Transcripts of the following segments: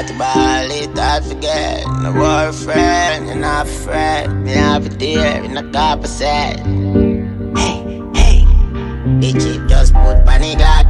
hard to ball it, hard to forget. No war friend, you're not afraid. Me have it there in the copper set. Hey, hey, the chip just put panic lock.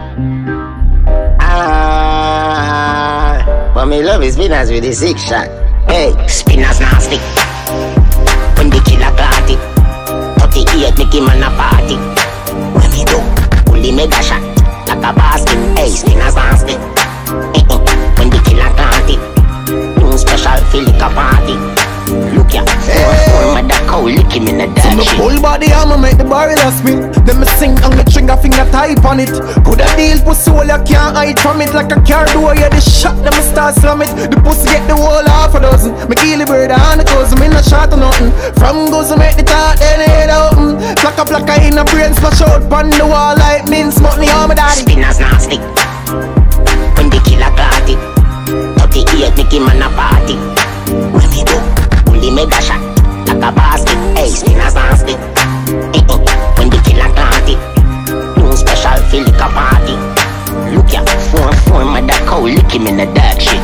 But me love is spinners with the 6 shot. Hey, spinners nasty. When the killer got it, 38 make him on a party. When he do, pull him mega shot like a basket. Hey, spinners nasty. When the killer got it, new special feel like a party. Look ya, my dad cow lick him in the dark shit. My whole body I'ma make the barrel a spin. Then me sing and me trigger finger type on it. Coulda deal pussy hole you can't hide from it. Like a car door, yeah, the shot them start slam it. The pussy get the whole half a dozen. Me kill the bird and the cousin, me not shot or nothing. From goes to make the talk, then head open. Plaka in the brain, smash out pon the wall like mince mutton, yeah, my daddy. Spinners nasty. When the killer got it, 38 make him on a party. When he do, pull the mega shot like a basket. Hey, spinners nasty. When the killer got it, new special feel like a party. Look ya, phone my dad cow lick him in the dark shit.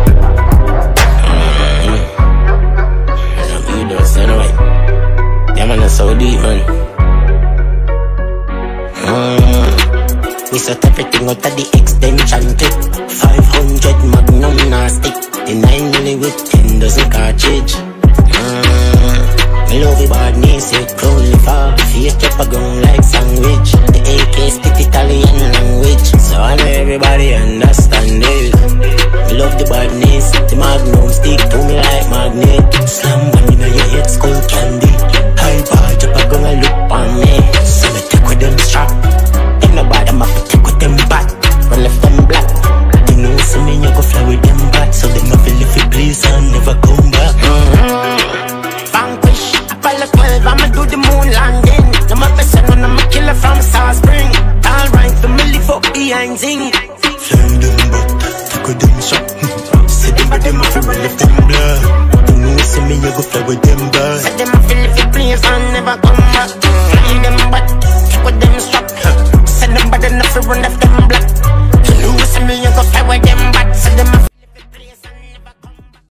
You do it anyway. Yeah man, that's so deep man. We set everything out of the extension clip. 500 magnum nasty. The 9 milli with 10 dozen cartridge. Me love the badness, it crawly far. Feet kept a gun like sandwich. The AK speak Italian language, so I know everybody understand it. Me love the badness, the magnum stick to me like magnet. Slam one in your head, skull candy. High bar, drop a gun and look on me. So me take with them strap. Ain't nobody ma take with them bat. Run left them black. They know so me you go fly with them bat. So they no feel if you please and never come back. Vanquish, Apollo 12, I'ma do the moon landing. I'm a person and I'm a killer from Star Spring. Alright, the milli fuck behind zing. Flame them but take with them shot. Say them but them off and left them blood. They know so me you go fly with them bat. Say them I feel if you please and never come back. Fly them but